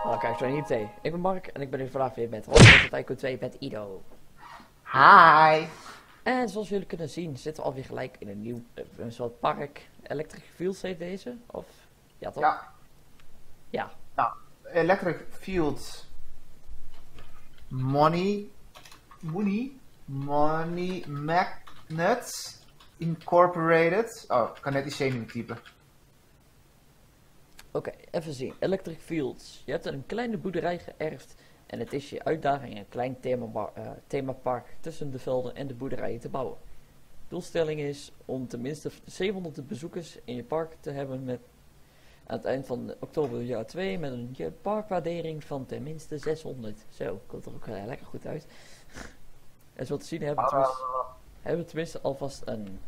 Kijk, zo niet thee. Ik ben Mark en ik ben hier vandaag weer met Hotspot Tycoon 2 met Ido. Hi! En zoals jullie kunnen zien zitten we alweer gelijk in een nieuw een soort park. Electric Fields heet deze, of? Ja toch? Ja, Ja. nou, Electric Fields Money Magnets Incorporated. Oh, ik kan net die zenuwen typen. Oké, even zien. Electric Fields. Je hebt een kleine boerderij geërfd en het is je uitdaging een klein themapark tussen de velden en de boerderijen te bouwen. Doelstelling is om tenminste 700 bezoekers in je park te hebben met aan het eind van oktober jaar 2 met een parkwaardering van tenminste 600. Zo, komt er ook lekker goed uit. En zoals te zien hebben we tenminste alvast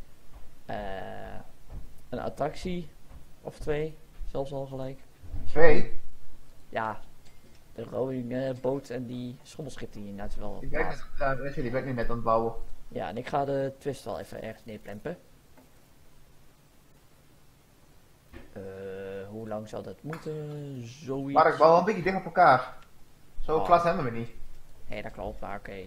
een attractie of twee, zelfs al gelijk. 2. Ja, de rowing boot en die schommelschip die je net wel Die ben ik nu net aan het bouwen. Ja, en ik ga de twist wel even ergens neerplempen. Hoe lang zou dat moeten? Zoiets. Maar ik bouw wel een beetje dicht op elkaar. Zo klas hebben we niet. Nee, dat klopt, maar oké.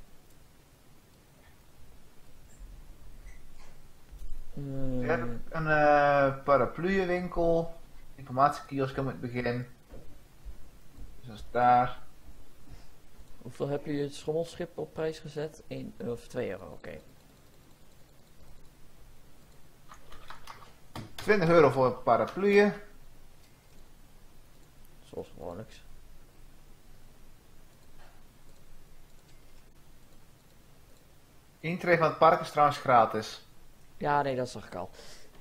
Ik heb een parapluienwinkel, informatiekiosk aan het begin. Dus dat is daar. Hoeveel heb je het schommelschip op prijs gezet? 1 of 2 euro, oké. 20 euro voor parapluien. Zoals gewoonlijk. Intree van het park is trouwens gratis. Ja, nee, dat zag ik al.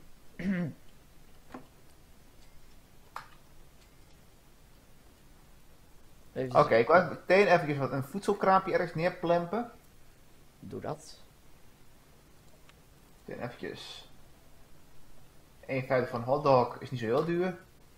Oké, ik wou meteen even wat een voedselkraampje ergens neerplempen. Doe dat. Meteen eventjes. 1,50 van hotdog is niet zo heel duur.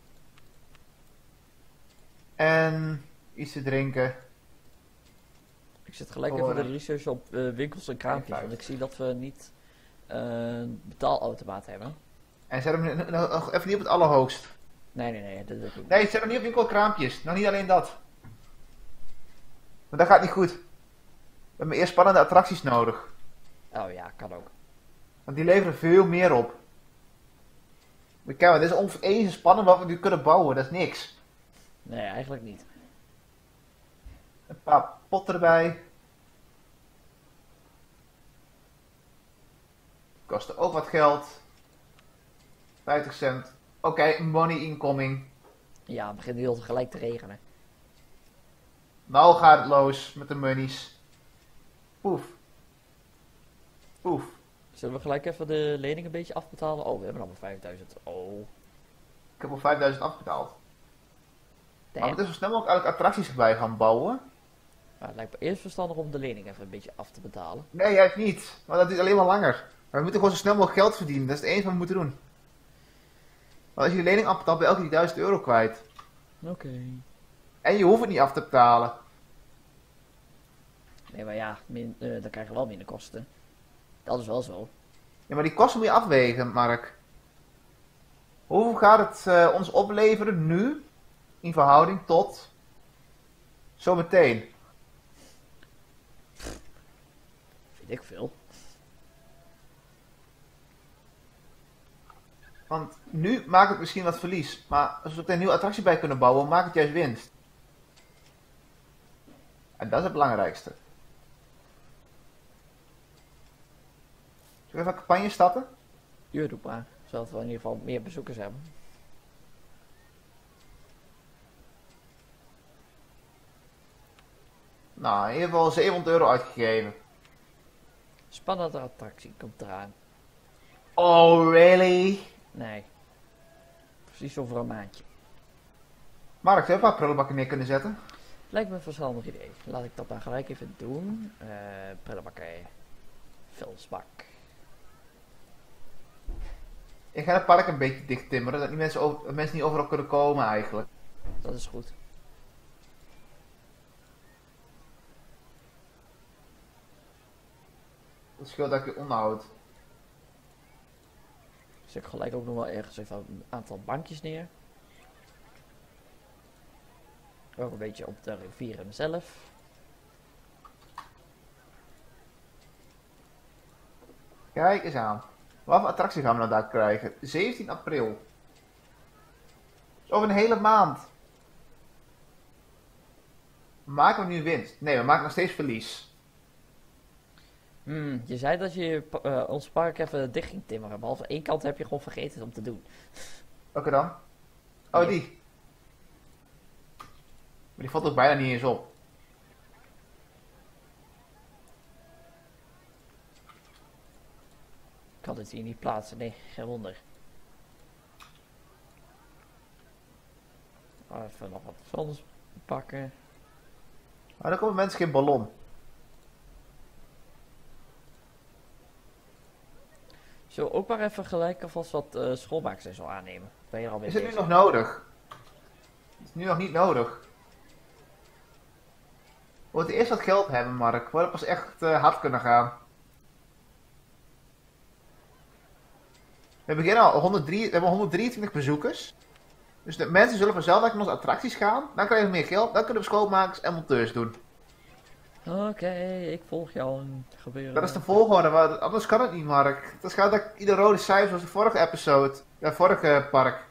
En iets te drinken. Ik zit gelijk even de research op winkels en kraampjes, want ik zie dat we niet een betaalautomaat hebben. En zet hem nog even niet op het allerhoogst. Nee, dat doe ik niet. Nee, zet hem niet op winkelkraampjes. Nog niet alleen dat. Maar dat gaat niet goed. We hebben eerst spannende attracties nodig. Oh ja, kan ook. Want die leveren veel meer op. Maar kijk, dit is ongeveer even spannend wat we nu kunnen bouwen. Dat is niks. Nee, eigenlijk niet. Een paar potten erbij. Kosten ook wat geld. 50 cent. Oké, money incoming. Ja, het begint heel gelijk te regenen. Nou gaat het los met de monies. Poef. Poef. Zullen we gelijk even de lening een beetje afbetalen? Oh, we hebben nog maar 5000. Oh. Ik heb al 5000 afbetaald. Maar Damn. we moeten zo snel mogelijk eigenlijk attracties erbij gaan bouwen. Maar het lijkt me eerst verstandig om de lening even een beetje af te betalen. Nee, juist niet. Want dat is alleen maar langer. Maar we moeten gewoon zo snel mogelijk geld verdienen. Dat is het enige wat we moeten doen. Want als je de lening afbetaalt, ben je elke keer die 1000 euro kwijt. Oké. En je hoeft het niet af te betalen. Nee, maar ja, dan krijg je wel minder kosten. Dat is wel zo. Ja, maar die kosten moet je afwegen, Mark. Hoeveel gaat het ons opleveren nu? In verhouding tot... zometeen. Vind ik veel. Want nu maakt het misschien wat verlies. Maar als we er een nieuwe attractie bij kunnen bouwen, maakt het juist winst. En dat is het belangrijkste. Zullen we even een campagne starten? Ja, doe maar. Zodat we in ieder geval meer bezoekers hebben. Nou, in ieder geval 700 euro uitgegeven. Spannende attractie komt eraan. Oh, really? Nee. Precies over een maandje. Mark, zou je een paar prullenbakken neer kunnen zetten? Lijkt me een verstandig idee. Laat ik dat dan gelijk even doen. Prullenbakken. Vuilsbak. Ik ga het park een beetje dicht timmeren, dat die mensen niet overal kunnen komen eigenlijk. Dat is goed. Dat scheelt dat je onderhoud. Zet ik gelijk ook nog wel ergens even een aantal bankjes neer. Ook een beetje op de rivieren zelf. Kijk eens aan. Wat voor attractie gaan we nou daar krijgen? 17 april. Dus over een hele maand. Maken we nu winst? Nee, we maken nog steeds verlies. Je zei dat je ons park even dicht ging timmeren. Behalve één kant heb je gewoon vergeten om te doen. Welke dan? Oh, die. Maar die valt ook bijna niet eens op. Ik kan het hier niet plaatsen, nee, geen wonder. Even nog wat vuilnis pakken. Maar dan komen mensen geen ballon. Zullen we ook maar even gelijk alvast wat schoonmaakers en zo aannemen? Ben je er al mee Is het nu bezig? nog nodig? Het is nu nog niet nodig. We moeten eerst wat geld hebben, Mark. We pas echt hard kunnen gaan. We beginnen al we hebben 123 bezoekers. Dus de mensen zullen vanzelf naar onze attracties gaan. Dan krijgen we meer geld. Dan kunnen we schoonmakers en monteurs doen. Oké, ik volg jou gebeuren. Dat is de volgorde. Maar anders kan het niet, Mark. Dan gaat dat ieder rode cijfer zoals de vorige episode. Vorige park.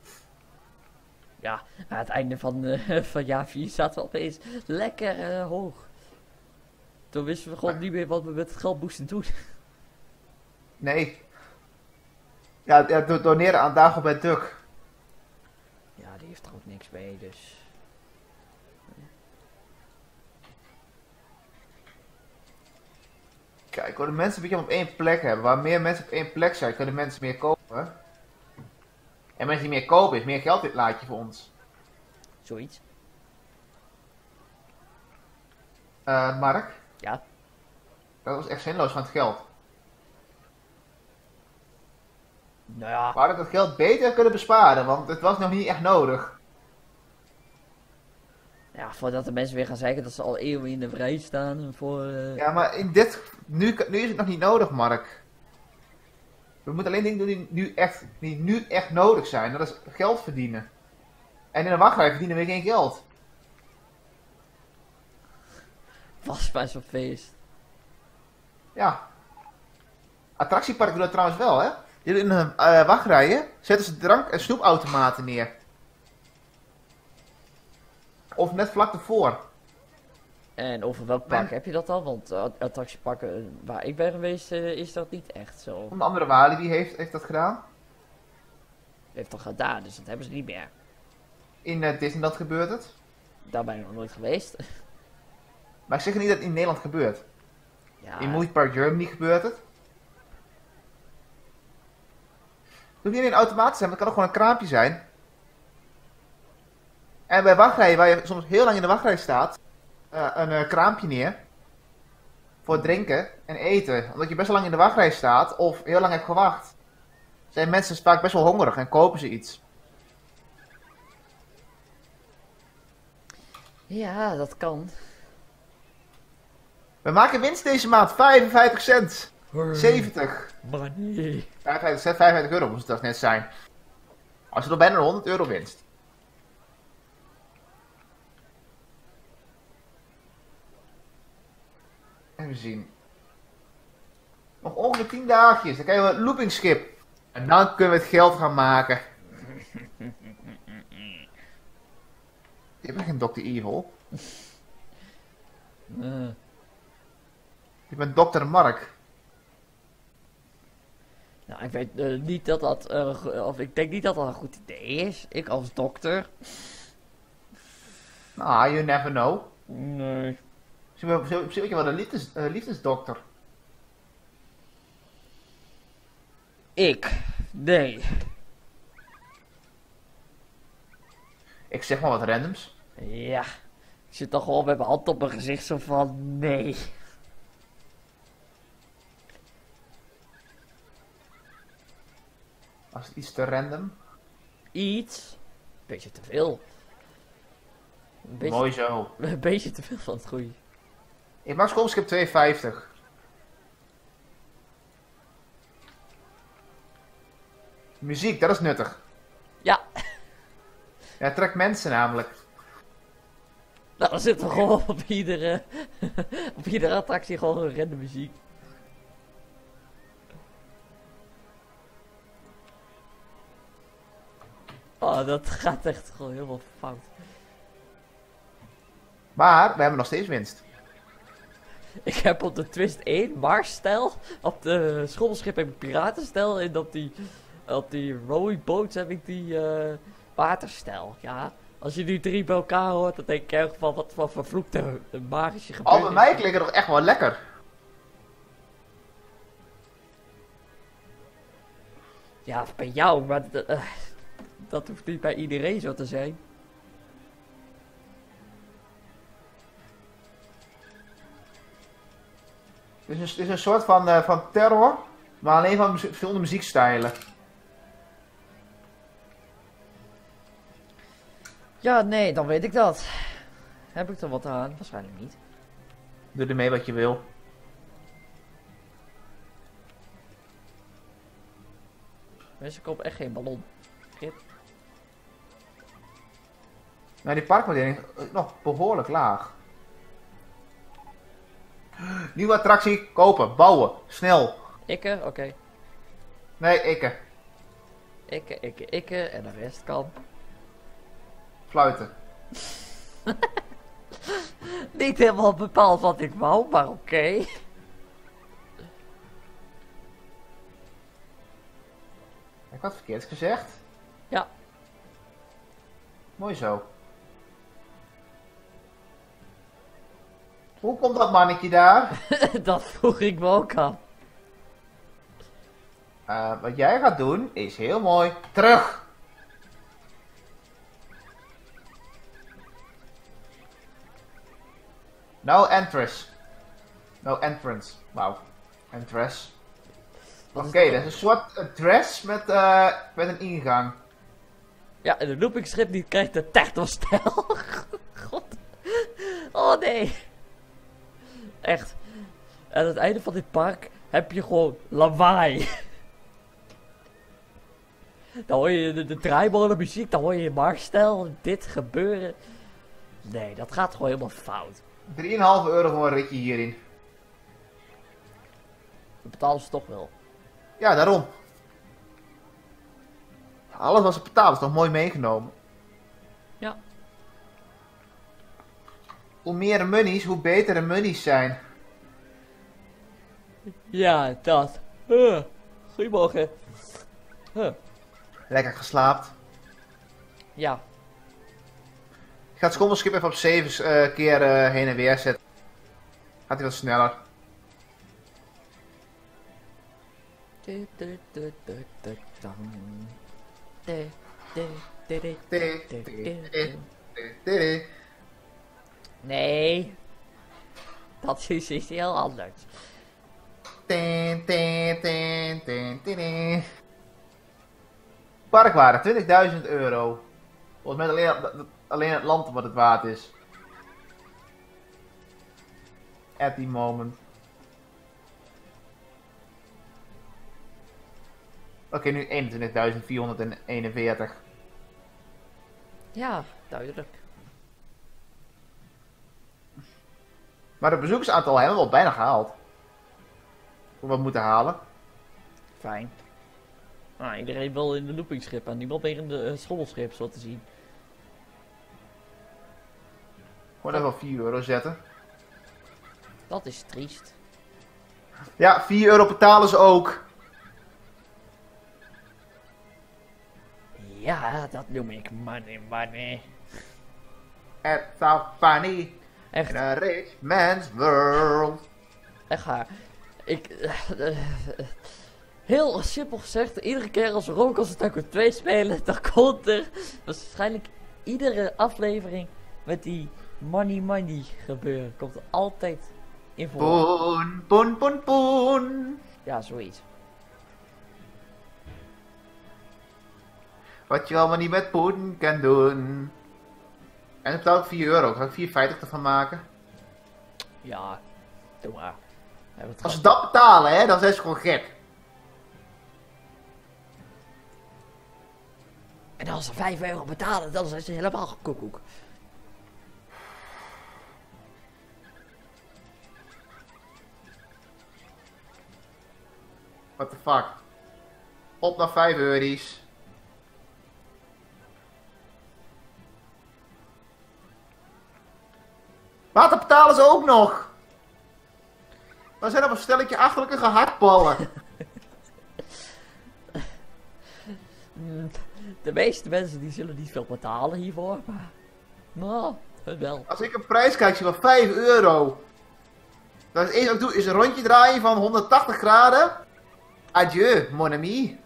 Ja, aan het einde van jaar 4 zaten we opeens lekker hoog. Toen wisten we gewoon niet meer wat we met het geld moesten doen. Nee. Ja, doneren aan Dagobert Duck. Ja, die heeft er ook niks mee, dus... Kijk, hoor, de mensen een beetje op één plek hebben. Waar meer mensen op één plek zijn, kunnen mensen meer kopen. En mensen die meer kopen, is meer geld in het laadje voor ons. Zoiets. Mark, Ja. dat was echt zinloos van het geld. Nou ja, We hadden dat geld beter kunnen besparen, want het was nog niet echt nodig. ja, voordat de mensen weer gaan zeggen dat ze al eeuwen in de rij staan voor... Ja, maar nu is het nog niet nodig, Mark. We moeten alleen dingen doen die nu echt nodig zijn. Dat is geld verdienen. En in de wachtrij verdienen we geen geld. Was bij zo'n feest. Ja. Attractieparken doen dat trouwens wel, hè? Die doen in hun wachtrijen zetten ze drank- en snoepautomaten neer. Of net vlak ervoor. En over welk park heb je dat dan? Want attractieparken waar ik ben geweest is dat niet echt zo. Onder andere Walibi heeft dat gedaan. Heeft toch gedaan, dus dat hebben ze niet meer. In Disneyland gebeurt het. Daar ben ik nog nooit geweest. Maar ik zeg niet dat het in Nederland gebeurt. Ja, In Movie Park Germany gebeurt het. Het hoeft niet alleen automaten zijn, maar het kan ook gewoon een kraampje zijn. En bij wachtrijen, waar je soms heel lang in de wachtrij staat, een kraampje neer. Voor drinken en eten. Omdat je best wel lang in de wachtrij staat, of heel lang hebt gewacht. Zijn mensen vaak best wel hongerig en kopen ze iets. ja, dat kan. We maken winst deze maand, 55 cent. 70. Maar nee. 55 cent, 55 euro moest het toch net zijn. Als je er bijna 100 euro winst. Even zien. Nog ongeveer 10 dagjes. Dan krijgen we een loopingskip. En dan kunnen we het geld gaan maken. Je bent geen Dr. Evil. Je bent Dr. Mark. Nou, ik weet niet dat dat... of ik denk niet dat dat een goed idee is. Ik als dokter. Nou, you never know. Nee. Misschien weet je wel een liefdesdokter. Nee. Ik zeg maar wat randoms. Ja. Ik zit toch gewoon met mijn hand op mijn gezicht zo van... Nee. Als het iets te random. Iets. Beetje te veel. Mooi zo. Een beetje te veel van het goede. Ik mag schoolskip 2,50. Muziek, dat is nuttig. Ja. Ja, het trekt mensen namelijk. Nou, dan zit er gewoon op iedere attractie gewoon een random muziek. Oh, dat gaat echt gewoon helemaal fout. Maar we hebben nog steeds winst. Ik heb op de Twist 1 Mars-stijl, op de schoolschip heb ik piratenstijl en op die rowingboats heb ik die waterstijl. Ja, als je die drie bij elkaar hoort, dan denk ik erg van wat voor vervloekte magische Oh, gebeuren. bij mij klinkt het toch echt wel lekker. Ja, bij jou, maar dat hoeft niet bij iedereen zo te zijn. Het is een soort van terror, maar alleen van verschillende muziekstijlen. Ja, nee, dan weet ik dat. Heb ik er wat aan? Waarschijnlijk niet. Doe ermee wat je wil. Mensen kopen echt geen ballon. Grip. Nou, die parkwaardering is nog behoorlijk laag. Nieuwe attractie, kopen, bouwen, snel. Ikke, oké. Nee, ikke. Ikke, en de rest kan. Fluiten. Niet helemaal bepaald wat ik wou, maar oké. Ik had verkeerd gezegd. Ja. Mooi zo. Hoe komt dat mannetje daar? Dat vroeg ik me ook af. Wat jij gaat doen is heel mooi. Terug! No entrance. No entrance. Wauw. Entrance. Oké, dat is een soort dress met een ingang. Ja, en de loopingschip die krijgt de techno-stijl. God. Oh nee. Echt. Aan het einde van dit park heb je gewoon lawaai. Dan hoor je de draaimolen muziek, dan hoor je Mars-stijl, dit gebeuren. Nee, dat gaat gewoon helemaal fout. 3,5 euro voor een ritje hierin. Dat betalen ze toch wel. Ja, daarom. Alles wat ze betalen is toch mooi meegenomen. Ja. Hoe meer monies, hoe beter de monies zijn. Ja, dat. Goedemorgen. Lekker geslaapt. Ja. Ik ga het schommelschip even op 7 keer heen en weer zetten. Gaat hij wat sneller. Nee. Dat is iets heel anders. Parkwaarde, 20.000 euro. Volgens mij alleen het land wat het waard is. At the moment. Oké, nu 21.441. Ja, duidelijk. Maar het bezoekersaantal hebben we al bijna gehaald. Hoe we het moeten halen. Fijn. Nou, iedereen wil in de loopingschip en niemand meer in de schommelschip, zo te zien. Gewoon even op 4 euro zetten. Dat is triest. Ja, 4 euro betalen ze ook. Ja, dat noem ik money. It's so funny. Echt, In a rich man's world. echt haar. Heel simpel gezegd, iedere keer als we Rollercoaster Tycoon 2 spelen, dan komt er waarschijnlijk iedere aflevering met die money gebeuren. Komt er altijd in voor. Poen, poen, poen, poen. Ja, zoiets. Wat je allemaal niet met poen kan doen. En het betaal ik 4 euro. Ga ik 4,50 ervan maken? Ja, doe maar. We hebben het Als ze gehad. dat betalen, hè, dan zijn ze gewoon gek. En als ze 5 euro betalen, dan zijn ze helemaal koekoek. What the fuck. Op naar 5 euro's. Water betalen ze ook nog. We zijn op een stelletje achterlijke gehaktballen. De meeste mensen die zullen niet veel betalen hiervoor, maar... Nou, het wel. Als ik een prijs kijk, zie ik wel 5 euro. Dat is het eerste wat ik doe, is een rondje draaien van 180 graden. Adieu, mon ami.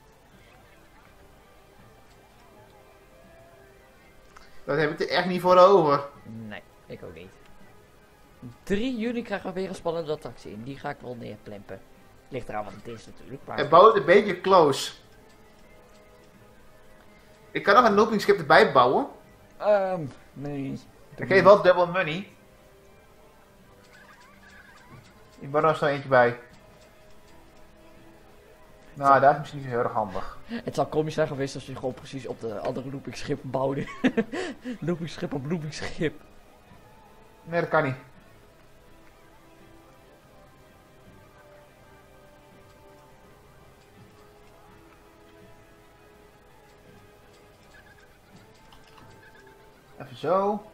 Dat heb ik er echt niet voor over. Nee, ik ook niet. 3 juni krijgen we weer een spannende attractie in. Die ga ik wel neerplempen. Ligt eraan wat het is natuurlijk. Maar... Het bouwt een beetje close. Ik kan nog een looping skip erbij bouwen. Nee. Dan geef je wel double money. Ik bouw er nog zo eentje bij. Nou, dat is misschien niet zo heel erg handig. Het zou komisch zijn geweest als je gewoon precies op de andere loopingschip bouwde. Loopingschip op loopingschip. Nee, dat kan niet. Even zo.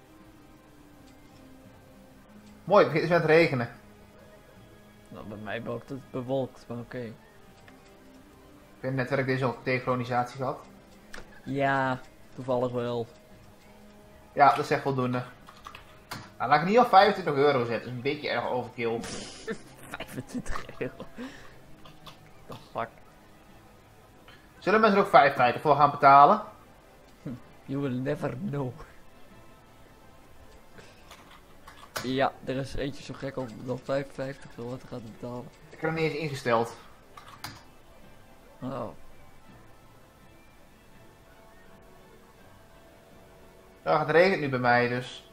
Mooi, het begint dus met regenen. Nou, bij mij wordt het bewolkt, maar oké. Ik heb netwerk deze ook desynchronisatie gehad. Ja, toevallig wel. Ja, dat is echt voldoende. Nou, laat ik niet al 25 euro zetten, dat is een beetje erg overkill. 25 euro. The fuck. Zullen mensen er ook 55 voor gaan betalen? You will never know. Ja, er is eentje zo gek om dan 55 voor wat te gaan betalen. Ik heb hem niet eens ingesteld. Oh. Ja, het regent nu bij mij dus.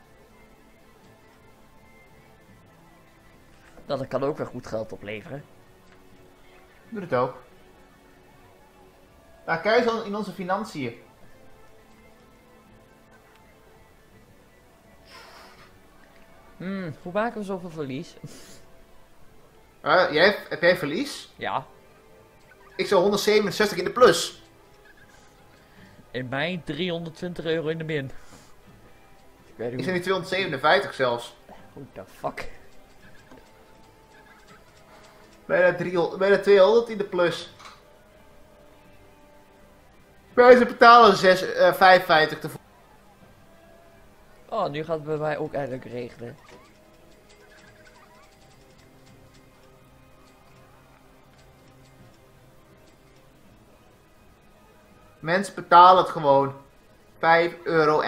Dat kan ook weer goed geld opleveren. Doe het ook. Nou, kijk eens in onze financiën. Hoe maken we zoveel verlies? Heb jij verlies? Ja. Ik zou 167 in de plus. In mij 320 euro in de min. Ik weet Ik niet zit nu 257 zelfs. hoe the fuck. Bijna 200 in de plus. Mensen betalen 55 te. Oh, nu gaat het bij mij ook eindelijk regenen. Mensen betalen het gewoon. 5,50 euro.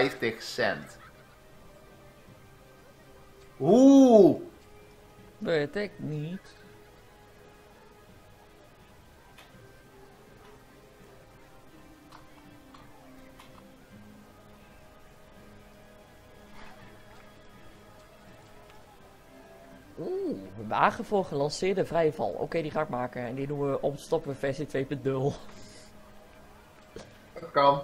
Oeh. Weet ik niet. Wagen voor gelanceerde vrije val. Oké, die ga ik maken. En die doen we opstoppen versie 2.0. Dat kan.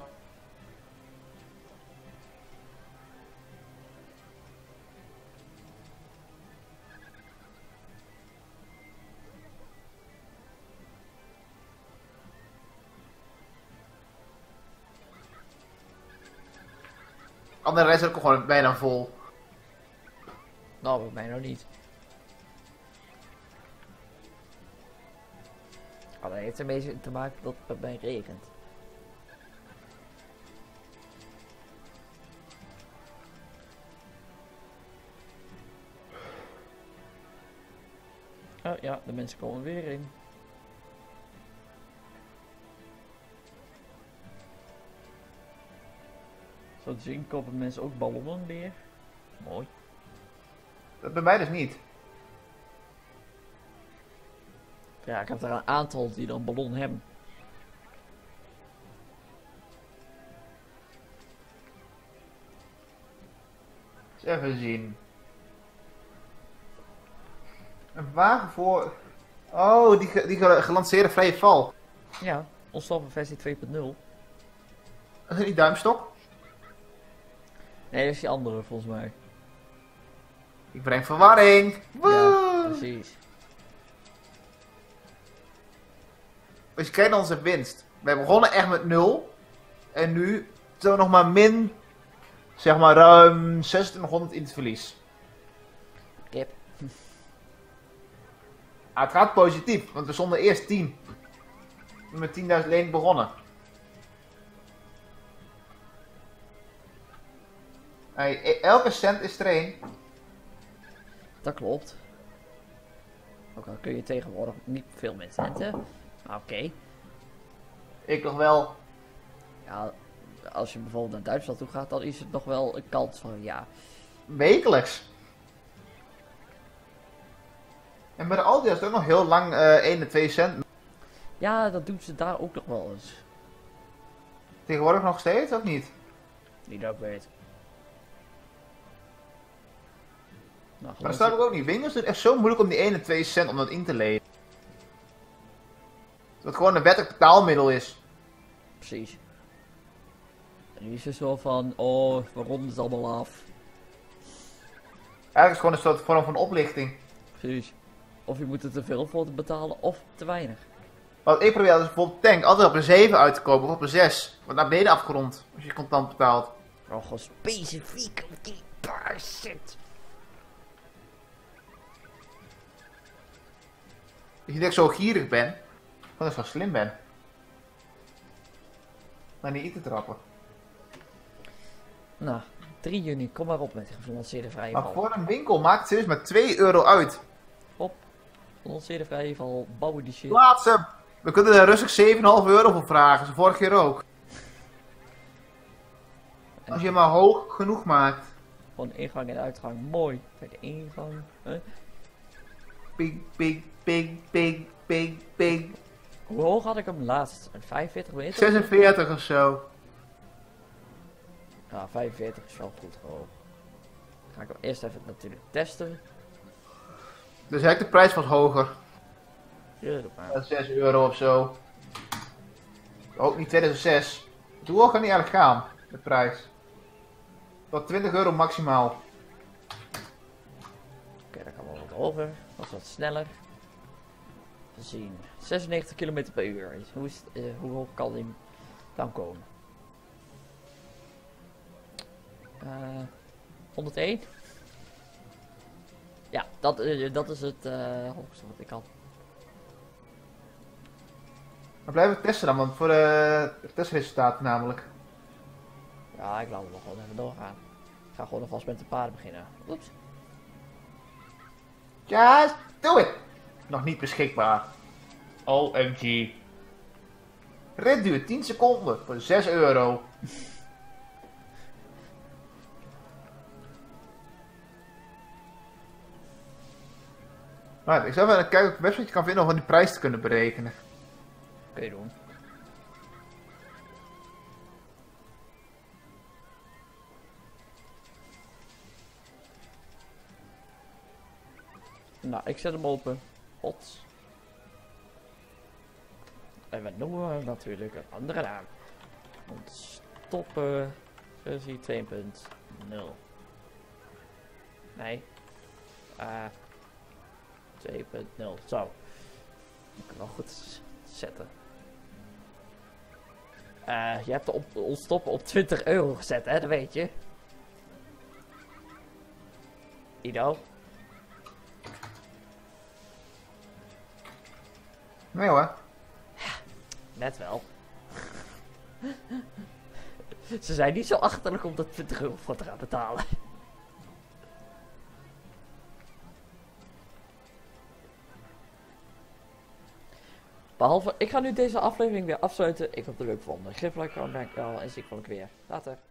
Andere rest is ook gewoon bijna vol. Nou, bij mij nog niet. Oh, dat heeft ermee te maken dat het bij mij regent. Oh ja, de mensen komen weer in. Zo te zien kopen mensen ook ballonnen weer. Mooi. Dat bij mij dus niet. Ja, ik heb er een aantal die dan ballon hebben. Eens even zien. Een wagen voor... Oh, die gelanceerde vrije val. Ja, onstoppen versie 2.0. Dat is die duimstok. Nee, dat is die andere volgens mij. Ik breng verwarring. Ja, Woe! precies. als je kijkt naar onze winst. We begonnen echt met 0. En nu zijn we nog maar min, zeg maar ruim 2600 in het verlies. Kip. Het gaat positief, want we stonden eerst 10. Met 10.000 leen begonnen. Hey, elke cent is er één. Dat klopt. Ook al kun je tegenwoordig niet veel met centen. Maar oké. Ik nog wel. Ja, als je bijvoorbeeld naar Duitsland toe gaat, dan is het nog wel een kans van ja. Wekelijks. En bij de Aldi is het ook nog heel lang 1 en 2 cent. Ja, dat doen ze daar ook nog wel eens. Tegenwoordig nog steeds, of niet? Niet dat ik weet. Nou, Maar dat snap ik ook niet. Winkels doen het echt zo moeilijk om die 1 en 2 cent om dat in te leveren. Dat het gewoon een wettelijk betaalmiddel is. Precies. En nu is het zo van, oh, we ronden het allemaal af. Eigenlijk is het gewoon een soort vorm van oplichting. Precies. Of je moet er te veel voor te betalen, of te weinig. Wat ik probeer is bijvoorbeeld tank altijd op een 7 uit te kopen of op een 6. Wordt naar beneden afgerond als je contant betaalt. Oh, gewoon specifiek op die paar cent. Dat je dat ik zo gierig ben. Dat ik zo slim ben. Maar niet te trappen. Nou, 3 juni, kom maar op met de gelanceerde vrije Maar val. voor een winkel maakt het serieus maar 2 euro uit. Op, gelanceerde vrije val, bouwen die shit. Plaats hem! We kunnen er rustig 7,5 euro voor vragen, zoals vorige keer ook. Als je maar hoog genoeg maakt. Gewoon ingang en uitgang, mooi. Kijk, ingang. Big, big, big, big, big, big. Hoe hoog had ik hem laatst? Een 45 meter? 46 of zo. Ja, 45 is wel goed hoog. Ga ik hem eerst even natuurlijk testen. Dus eigenlijk de prijs was hoger. Ja, doe maar. 6 euro of zo. Ook niet 2006. Hoe hoog kan die eigenlijk gaan, de prijs? Tot 20 euro maximaal. Oké, daar gaan we wat over. Dat is wat sneller. We zien 96 km per uur. Hoe hoog kan die dan komen? 101? Ja, dat is het hoogste wat ik had. Maar blijven we testen dan, want voor de testresultaten namelijk. Ja, ik laat het nog gewoon even doorgaan. Ik ga gewoon alvast met de paarden beginnen. Oeps. Just do it! Nog niet beschikbaar. OMG. Rit duurt 10 seconden voor 6 euro. Ik zou even kijken of ik een website kan vinden om die prijs te kunnen berekenen. Kun je doen. Nou, ik zet hem open. Hot. En we noemen hem natuurlijk een andere naam. Ontstoppen versie 2.0. Nee. 2.0. Zo. Ik kan wel goed zetten. Je hebt de ontstoppen op 20 euro gezet, hè? Dat weet je. Ido. Nee hoor. Net wel. Ze zijn niet zo achterlijk om dat 20 euro voor te gaan betalen. Behalve, ik ga nu deze aflevering weer afsluiten. Ik hoop dat het leuk vond. Geef een like, dankjewel en zie ik volgende keer weer. Later.